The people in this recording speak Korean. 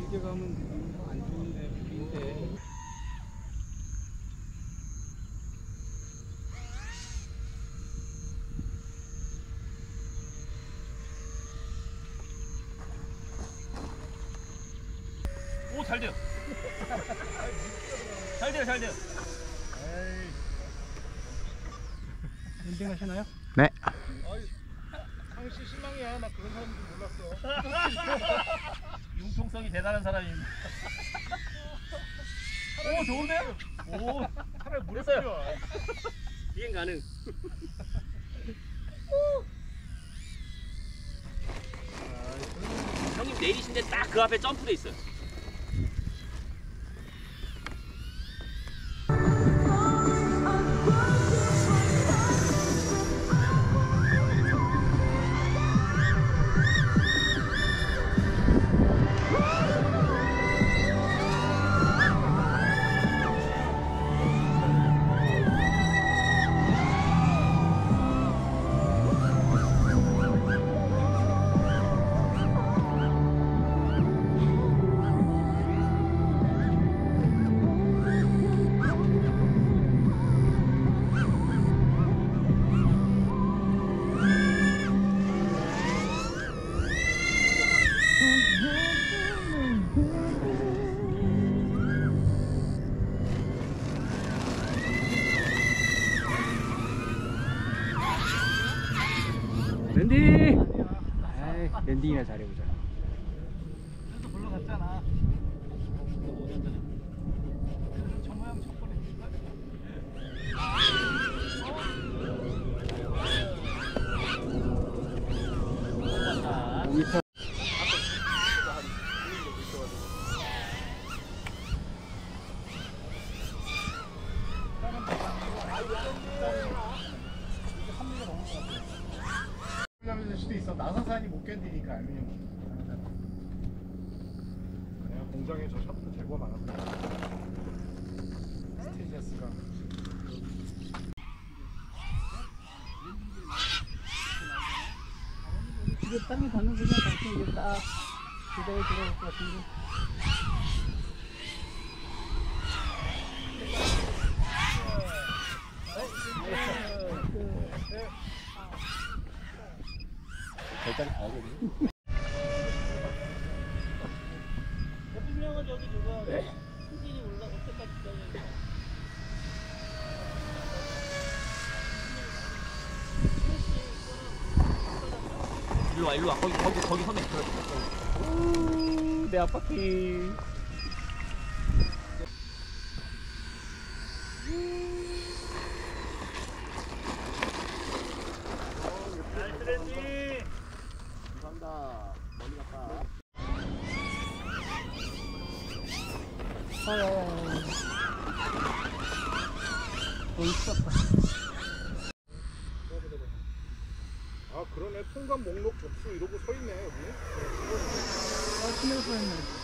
이렇게 가면 안 좋은데 물인데. 오, 잘 돼요. 잘 돼요, 잘 돼요. 랜딩 하시나요? 네. 상시 실망이야. 나 그런 사람인 줄 몰랐어. 융통성이 대단한 사람입니다. 오, 좋은데요? 오, 차라리 물에 됐어요. 뿌려. 비행 가능. 형님 내리신데 딱 그 앞에 점프돼 있어요. 랜딩! 에이, 랜딩이나 잘해보자. 그래서 불러 갔잖아. 저 모양 첫 번에. 수도 있어. 나사산이 못 견디니까 알루미늄. 내가 공장에 저 셔틀 제거 많았거든. 스테이저스가. 이게 땅에 닿는 그냥 당신 이게 딱 기대에 들어올 것 같은데. 별자리 가야겠네. 분명은 여기 누가 수진이 올라올 때까지 기다려야 일로 와, 일로 와. 거기 서면. 오, 내 앞바퀴. 나이스 랜딩. 감사합니다. 멀리 갔다. 있었다. 아 그러네. 통관 목록 접수 이러고 서 있네 여기. 신경 써있네.